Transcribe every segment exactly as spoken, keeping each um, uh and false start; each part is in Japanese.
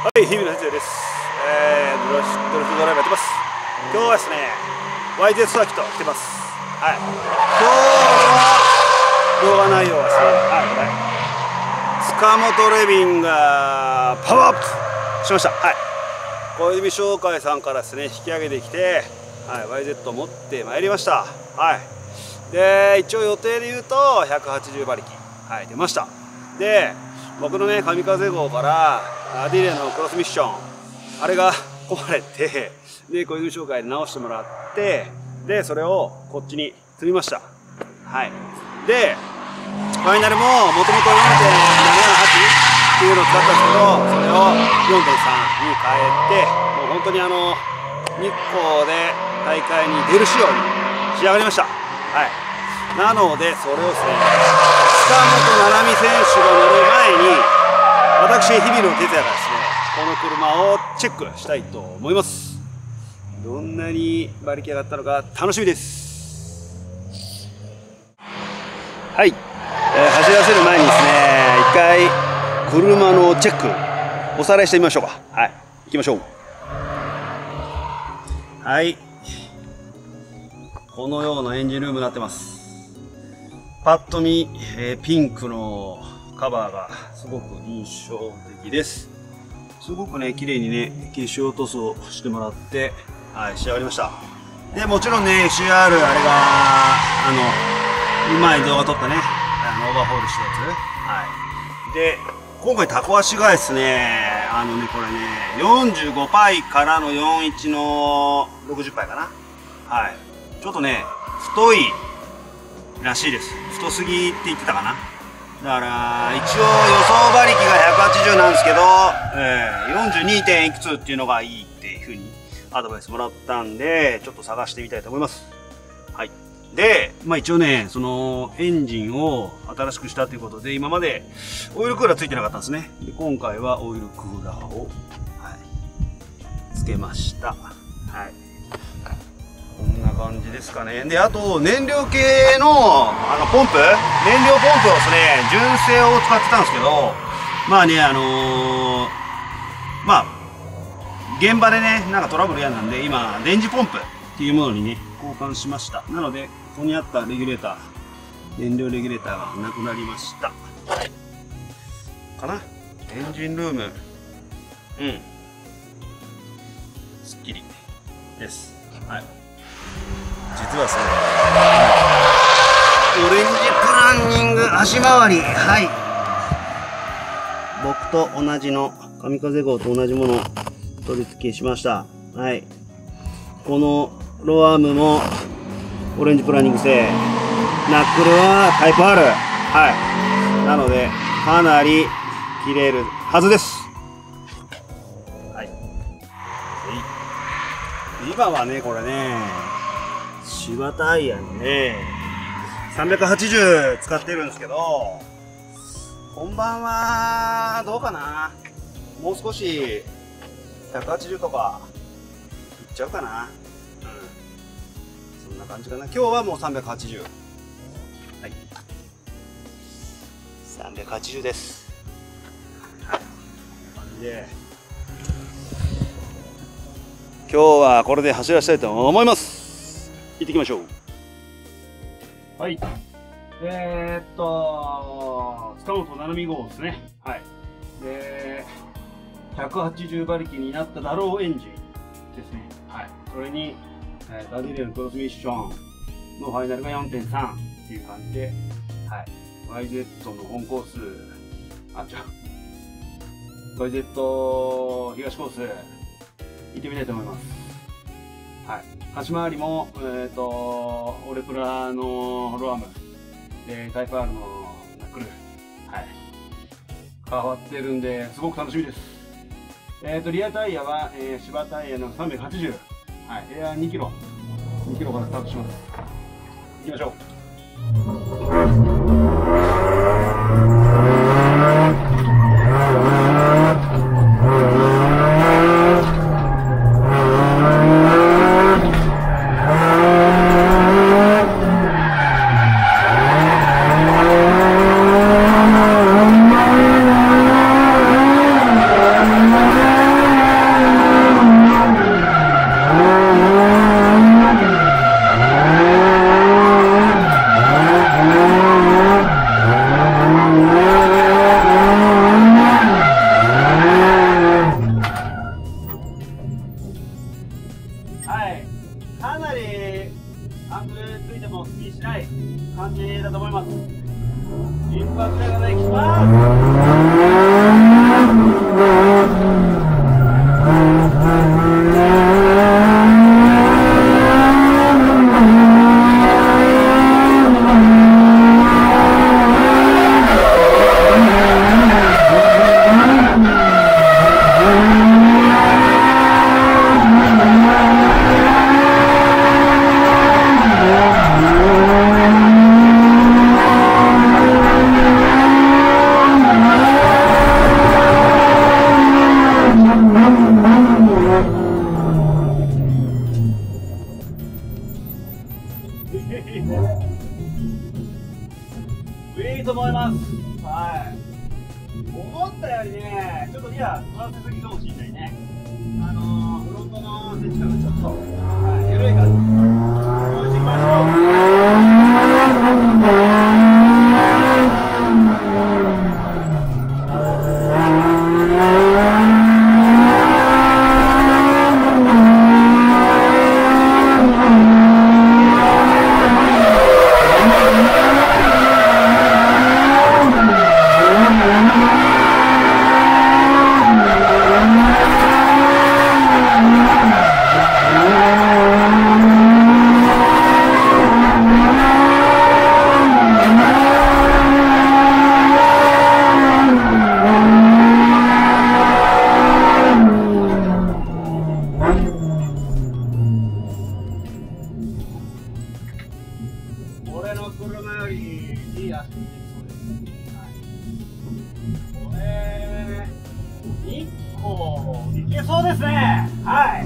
はい、日比野哲也です。えー、ドラフトドライバーやってます。今日はですね、ワイゼット サーキット来てます。はい。今日の動画内容はですね、はい、これ。塚本レビンがパワーアップしました。はい。小指商会さんからですね、引き上げてきて、はい、ワイゼット 持ってまいりました。はい。で、一応予定で言うと、ひゃくはちじゅう馬力、はい、出ました。で、僕のね、神風号からアディレのクロスミッション、あれが壊れて、で、小泉商会で直してもらって、で、それをこっちに積みました。はい。で、ファイナルももともと よんてんなななはち っていうのを使ったんですけど、それを よんてんさん に変えて、もう本当にあの、日光で大会に出る仕様に仕上がりました。はい。なので、それをですね、塚本七海選手が乗る前に、私、日比野哲也がですね、この車をチェックしたいと思います。どんなに馬力上がったのか楽しみです。はい、えー、走らせる前にですね、一回車のチェック、おさらいしてみましょうか。はい、行きましょう。はい、このようなエンジンルームになってます。パッと見、えー、ピンクのカバーがすごく印象的です。すごくね、綺麗にね、消し落とすをしてもらって、はい、仕上がりました。で、もちろんね、エフシーアール、あれが、あの、前動画撮ったね、あの、オーバーホールしたやつ。はい。で、今回タコ足がですね、あのね、これね、よんじゅうごパイからのよんじゅういちのろくじゅっパイかな。はい。ちょっとね、太い、らしいです。太すぎって言ってたかな。だから一応予想馬力がひゃくはちじゅうなんですけど、えー、よんじゅうに. 点いくつっていうのがいいっていうふうにアドバイスもらったんで、ちょっと探してみたいと思います。はい。で、まあ一応ね、そのエンジンを新しくしたということで、今までオイルクーラーついてなかったんですね。で、今回はオイルクーラーを、はい、つけました。はい。こんな感じですかね。で、あと、燃料系の、あの、ポンプ燃料ポンプをですね、純正を使ってたんですけど、まあね、あのー、まあ、現場でね、なんかトラブル嫌なんで、今、電磁ポンプっていうものにね、交換しました。なので、ここにあったレギュレーター、燃料レギュレーターがなくなりました。かな？エンジンルーム。うん。すっきりです。はい。実はですね、オレンジプランニング足回り、はい、僕と同じの神風号と同じものを取り付けしました。はい、このローアームもオレンジプランニング製、ナックルはタイプ R、はい、なのでかなり切れるはずです。はい、今はね、これね、芝タイヤにね、さんびゃくはちじゅう使ってるんですけど、本番はどうかな、もう少しひゃくはちじゅうとかいっちゃうかな、うん、そんな感じかな。今日はもうさんびゃくはちじゅう、はい、さんびゃくはちじゅうです。はい、こんな感じで今日はこれで走らせたいと思います。行ってきましょう。はい。えー、っと、塚本七海号ですね。はい。で、ひゃくはちじゅう馬力になっただろうエンジンですね。はい。それに、えー、アディレのクロスミッションのファイナルが よんてんさん っていう感じで、はい。ワイゼット の本コース、あ、違う。ワイゼット 東コース、行ってみたいと思います。はい、端回りも、えーと、オレプラのロアムでタイプ R のナックル、はい、変わってるんですごく楽しみです。えーと、リアタイヤは、えー、芝タイヤのさんびゃくはちじゅう、はい、エアにキロ、にキロからスタートします。行きましょう。 Thank you. ギア取らせすぎかもしれないね。あのー、フロントの接地感がちょっと、はい、緩い感じ。戻していきましょ俺の車よりいい足にできそうです。これいっこいけそうですね。はい。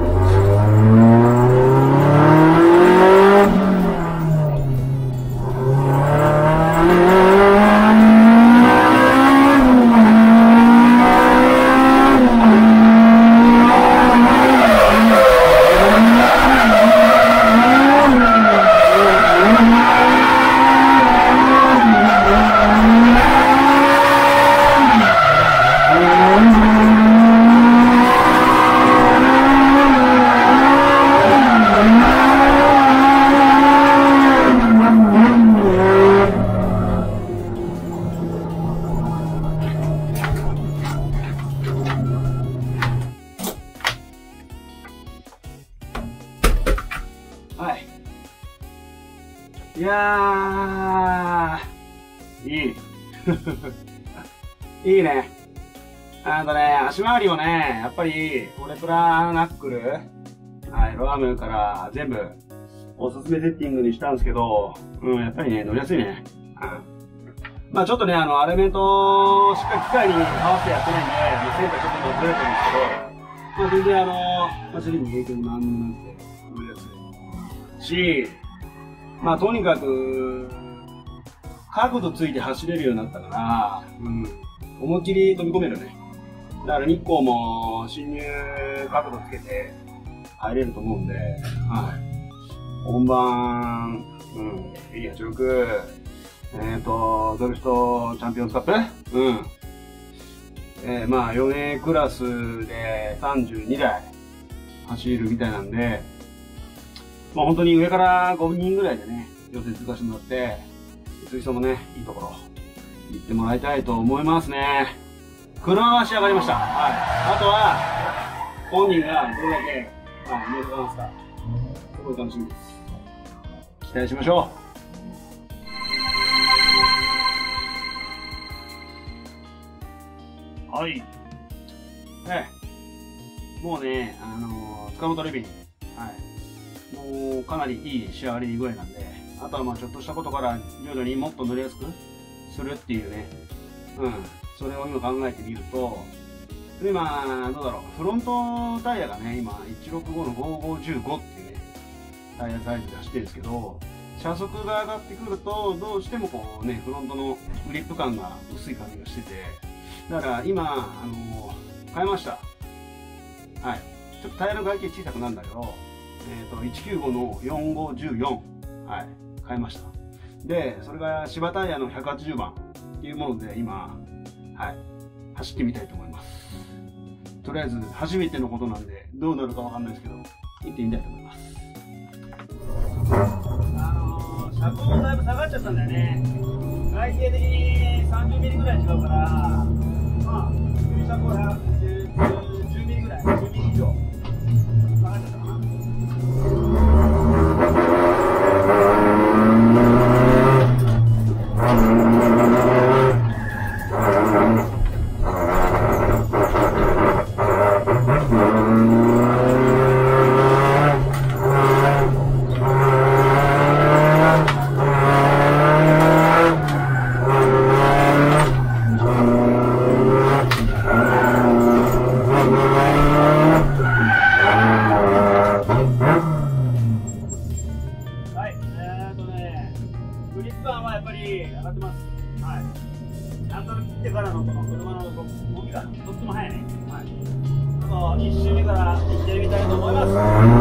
はい。いやー、いい。いいね。あとね、足回りもね、やっぱり、オレプラナックル、はい、ロアムから全部、おすすめセッティングにしたんですけど、うん、やっぱりね、乗りやすいね。うん。まあちょっとね、あの、アレメントをしっかり機械に合わせてやってないんで、センターちょっとずれてるんですけど、まあ全然あの、走りに影響もなんもなくて、乗りやすい。し、まあとにかく、角度ついて走れるようになったから、うん、思いっきり飛び込めるね。だから日光も進入角度つけて入れると思うんで、はい。本番、うん、エリアじゅうろく、えっと、ドリフトチャンピオンズカップ、うん。えー、まあ よんエー クラスでさんじゅうにだい走るみたいなんで、まあ本当に上からごにんぐらいでね、予選通過してもらって、水槽もね、いいところ、行ってもらいたいと思いますね。車は仕上がりました。はい。あとは、本人がどれだけ、はい、見えてますか。すごい楽しみです。期待しましょう。はい。ね、もうね、あのー、塚本レビン、はい。もうかなりいい仕上がり具合なんで、あとはまあちょっとしたことから徐々にもっと乗りやすくするっていうね、うん、それを今考えてみると、でまあどうだろう、フロントタイヤがね、今いちろくごのごごいちごっていうね、タイヤサイズで走ってるんですけど、車速が上がってくると、どうしてもこうね、フロントのグリップ感が薄い感じがしてて、だから今、あのー、変えました。はい。ちょっとタイヤの外径小さくなるんだけど、えっと、いちきゅうごのよんごいちよん、はい、変えました。で、それが芝タイヤのひゃくはちじゅうばんっていうもので、今、はい、走ってみたいと思います。とりあえず、初めてのことなんで、どうなるかわかんないですけど、行ってみたいと思います。あのー、車高もだいぶ下がっちゃったんだよね。外径的にさんじゅうミリぐらい違うから、まあ、車高がじゅうミリぐらい、じゅうミリ以上下がっちゃったかな。グリップ感はやっぱり上がってます。はい。 ハンドル切ってからのこの車の動きがとっても速いね。はい。ちょっといち周目から行ってみたいと思います。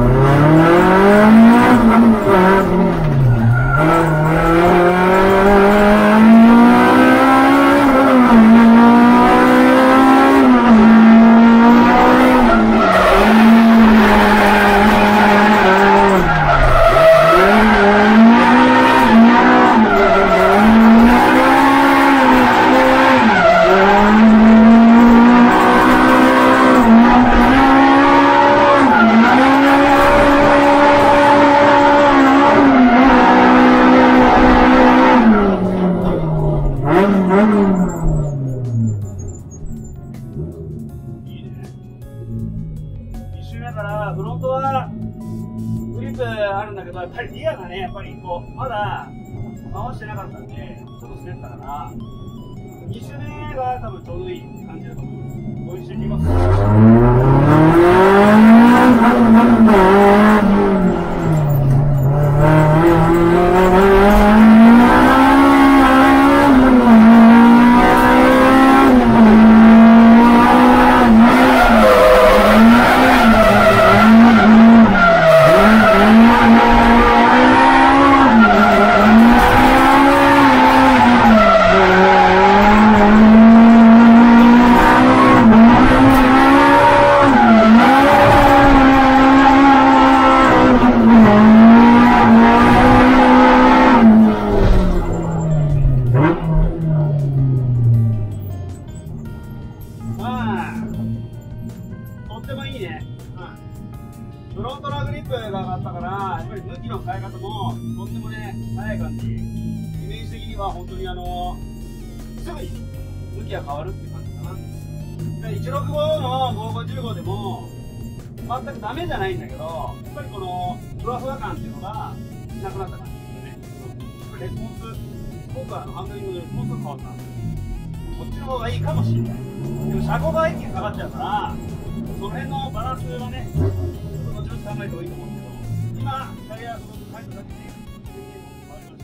だからフロントはグリップあるんだけど、やっぱりリアがね、やっぱりこうまだ回してなかったんで、ちょっと滑ったから、に周目が多分ちょうどいい感じだと思います。ご一緒にいきます。とってもいいね。うん、フロントのグリップが上がったから、やっぱり向きの変え方もとってもね、速い感じ。イメージ的には本当にあのすぐに向きが変わるっていう感じかな。でいちろくごのごごいちごでも全くダメじゃないんだけど、やっぱりこのふわふわ感っていうのがなくなった感じですよね。レスポンス、今回のハンドリングのレスポンスが変わった。こっちの方がいいかもしれない。でも車高が一気に下がっちゃうから、その辺のバランスはね、ちょっと後々考えた方がいいと思うんですけど、今、タイヤがその変えただけで、変わりました。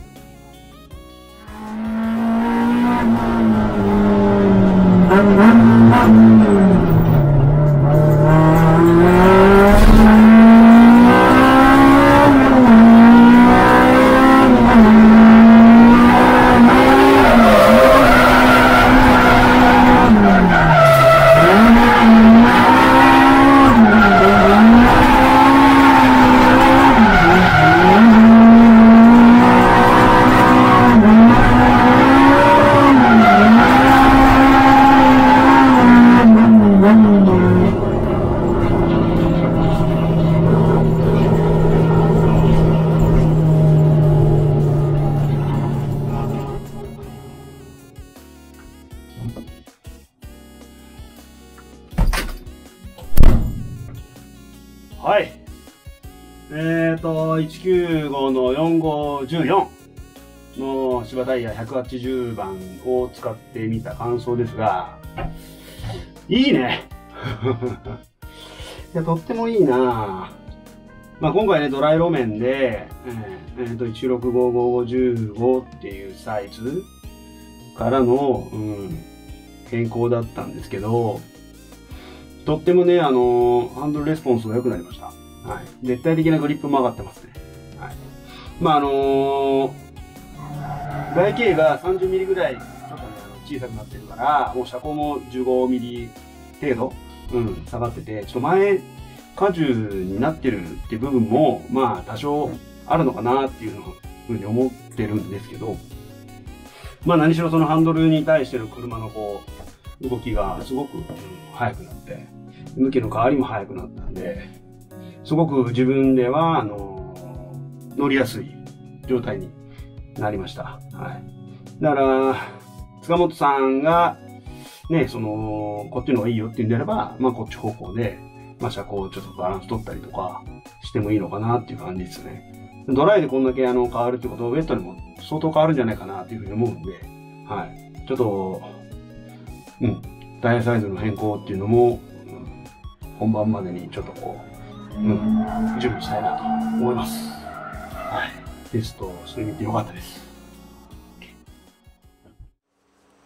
はい。えーと、いちきゅうごのよんごいちよんの芝タイヤひゃくはちじゅうばんを使ってみた感想ですが、いいね。いや、とってもいいな。まあ今回ね、ドライ路面で、えー、えーと、いちろくごごごいちごっていうサイズからの、うん、変更だったんですけど、とってもね、あのー、ハンドルレスポンスが良くなりました。はい。絶対的なグリップも上がってますね。はい。まあ、あのー、外径がさんじゅうミリぐらい、ちょっとね、あの小さくなってるから、もう車高もじゅうごミリ程度、うん、下がってて、ちょっと前、荷重になってるっていう部分も、まあ、多少あるのかなっていうのふうに思ってるんですけど、まあ、何しろそのハンドルに対しての車のこう、動きがすごく、うん、速くなって、向きの変わりも速くなったんで、すごく自分では、あのー、乗りやすい状態になりました。はい。だから、塚本さんが、ね、その、こっちの方がいいよって言うんであれば、まあこっち方向で、まあ車高をちょっとバランス取ったりとかしてもいいのかなっていう感じですね。ドライでこんだけあの変わるってことは、ウェットでも相当変わるんじゃないかなっていうふうに思うんで、はい。ちょっと、うん、タイヤサイズの変更っていうのも、うん、本番までにちょっとこう、うん、準備したいなと思います。はい。テストしてみてよかったです。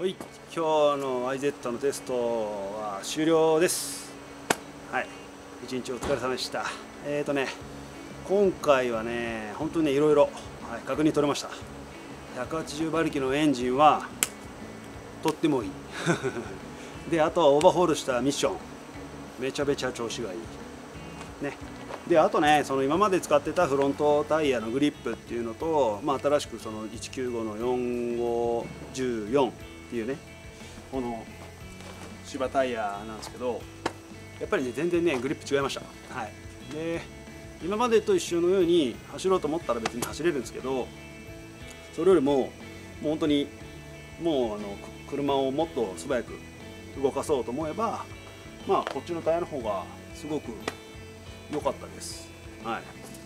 はい、今日の ワイゼット のテストは終了です。はい、一日お疲れ様でした。えーとね、今回はね、本当にね、いろいろ、はい、確認取れました。ひゃくはちじゅうばりきのエンジンはとってもいい。で、あとはオーバーホールしたミッション、めちゃめちゃ調子がいい。ね。で、あとね、その今まで使ってたフロントタイヤのグリップっていうのと、まあ、新しくそのいちきゅうごのよんごいちよんっていうね、この芝タイヤなんですけど、やっぱりね、全然ね、グリップ違いました。はい。で、今までと一緒のように走ろうと思ったら別に走れるんですけど、それよりも、もう本当に、もうあの車をもっと素早く動かそうと思えば、まあ、こっちのタイヤの方がすごく良かったです。はい、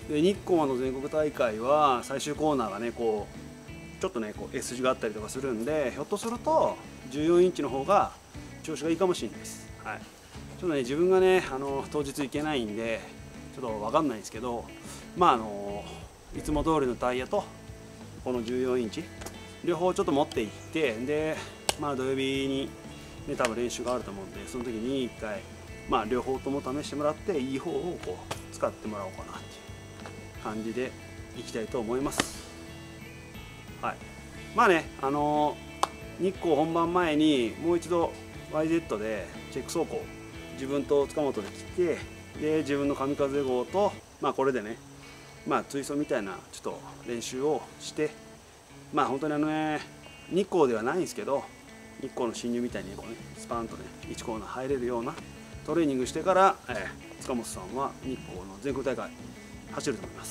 で日光の全国大会は最終コーナーがね、こうちょっとねこう S 字があったりとかするんで、ひょっとするとじゅうよんインチの方が調子がいいかもしれないです。はい、ちょっとね自分がねあの当日行けないんでちょっと分かんないんですけど、まああのいつも通りのタイヤとこのじゅうよんインチ両方ちょっと持って行って、でまあ土曜日にね多分練習があると思うんで、その時に一回まあ両方とも試してもらって、いい方をこう使ってもらおうかなっていう感じでいきたいと思います。はい、まあね、あのー、日光本番前にもう一度 ワイゼット でチェック走行自分と塚本で来て、で自分の神風号とまあこれでね、まあ追走みたいなちょっと練習をして、まあ本当にあのね日光ではないんですけど、日光の侵入みたいにこうねスパンとねいちコーナー入れるようなトレーニングしてから、えー、塚本さんは日光の全国大会走ると思います。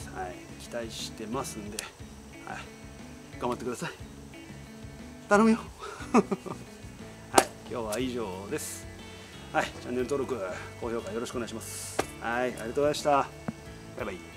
はい、期待してますんで、はい、頑張ってください。頼むよ。はい、今日は以上です。はい、チャンネル登録、高評価よろしくお願いします。はい、ありがとうございました。バイバイ。